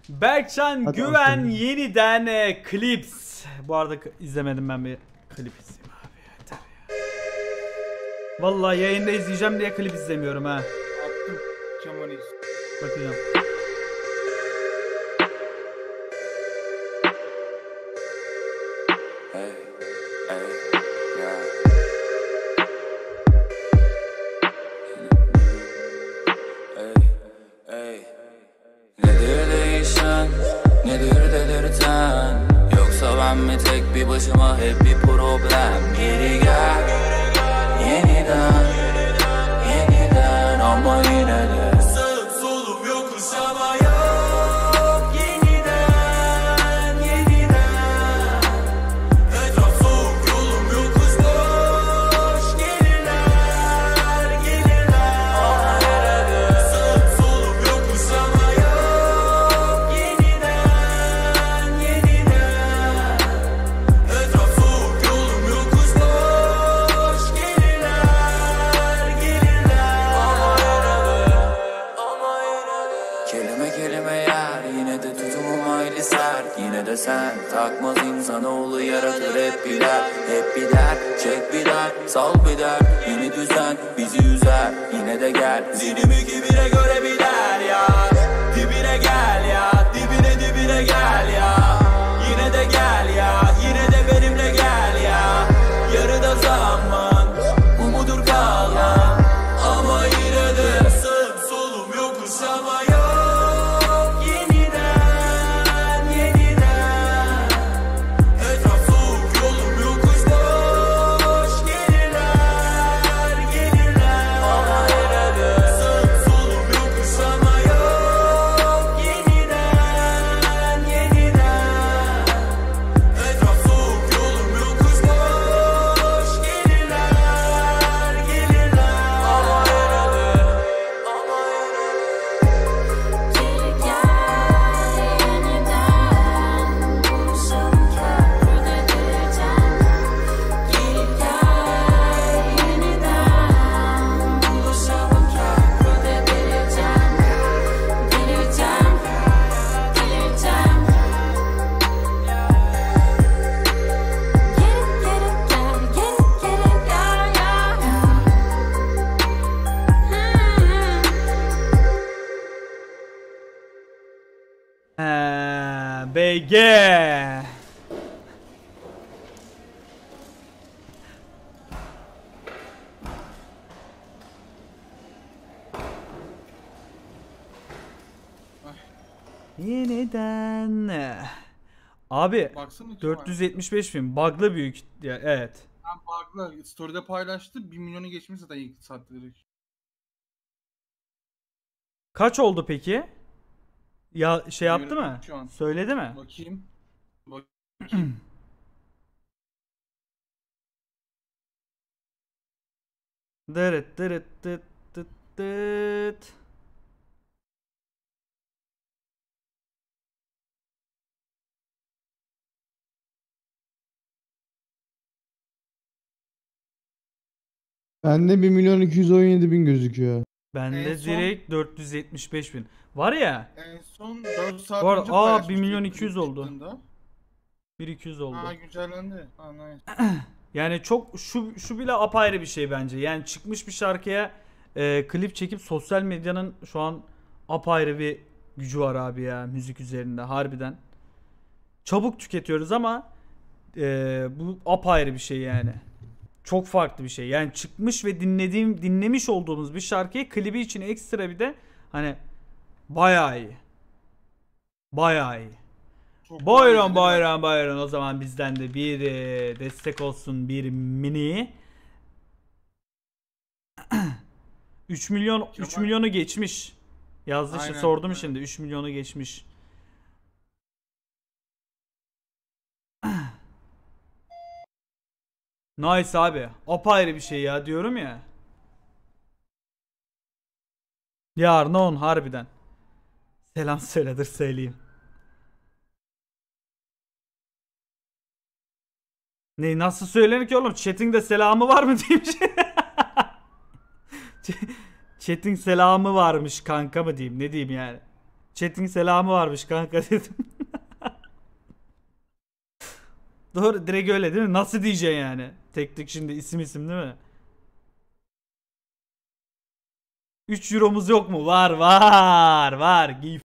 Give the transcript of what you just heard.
Berkcan Hadi Güven bakalım. yeniden Clips. Bu arada izlemedim, ben bir klip izleyeyim abi. Yeter ya. Vallahi yayında izleyeceğim diye klip izlemiyorum ha. Attım. Kemal'iz. Bakacağım. Hey, hey, yeah. Hey, hey. Nedir değişen, nedir delirten? Yoksa ben mi tek bir başıma hep bir problem? Geri gel, yeniden, yeniden ama yine de sağım solum yokuş ama yok. Yeniden, yeniden etraf soğuk, yolum yokuş boş. Gelirler, gelirler ama yine de sağım solum yokuş ama yok. Yeniden, yeniden etraf soğuk, yolum yokuş boş. Gelirler, gelirler ama yine de kelime kelime yer, yine de tutumum hayli sert. Yine de sen takmaz insanoğlu yaratır hep bir dert. Hep bir dert, çek bir dert, sal bir dert. Yeni düzen bizi üzer, yine de gel. Zinimi kibire göre biler ya. Dibine gel ya, dibine gel ya. Yine de gel ya, yine de benimle gel ya. Yarıda zaman, bu mudur kalan? Ama yine de sağım solum yokuş ama yok. Yeniden, yeniden etraf soğuk, yolum yokuş boş. Gelirler, gelirler ama yine de sağım solum yokuş ama yok. Yeniden, yeniden etraf soğuk, yolum yokuş boş. Gelirler, gelirler ama yine de, ama yine de. BG. Yeniden. Abi Baksana Kemal. 475 bin bug'lı büyük ya, evet. Ben bug'la story'de paylaştı. 1 milyonu geçmiş zaten ilk saatte direkt. Kaç oldu peki? Ya şey yaptı Bilmiyorum mı? şu an. Söyledi mi? Bakayım. Dırıt dırıt dıt dıt dıt. Bende 1.217.000 gözüküyor. Bende En son- direkt 475 bin. Var ya, En son 4 saat Bu arada- önce aa, paylaşmıştı 1.200.000 ilk oldu. çıktığında. 1-200 oldu. Aa güncellendi. Aa nice. Yani çok şu bile apayrı bir şey bence. Yani çıkmış bir şarkıya klip çekip sosyal medyanın şu an apayrı bir gücü var abi ya, müzik üzerinde harbiden. Çabuk tüketiyoruz ama bu apayrı bir şey yani. Çok farklı bir şey. Yani çıkmış ve dinlemiş olduğumuz bir şarkıyı klibi için ekstra bir de hani bayağı iyi. Bayağı iyi. Çok Buyurun güzel. buyurun o zaman bizden de bir destek olsun, bir mini. 3 milyon 3 Kemal. milyonu geçmiş. Yazdı işte, Aynen, sordum evet. şimdi, 3 milyonu geçmiş. Nice abi. Apayrı bir şey ya, diyorum ya. Yarın on harbiden. Selam söyledir söyleyeyim. Ne, nasıl söylenir ki oğlum? Chat'in de selamı var mı diyeyim. Chat'in selamı varmış kanka mı diyeyim, ne diyeyim yani. Chat'in selamı varmış kanka dedim. Doğru, direkt öyle değil mi? Nasıl diyeceksin yani? Tek tek şimdi isim değil mi? 3 euromuz yok mu? Var. Giy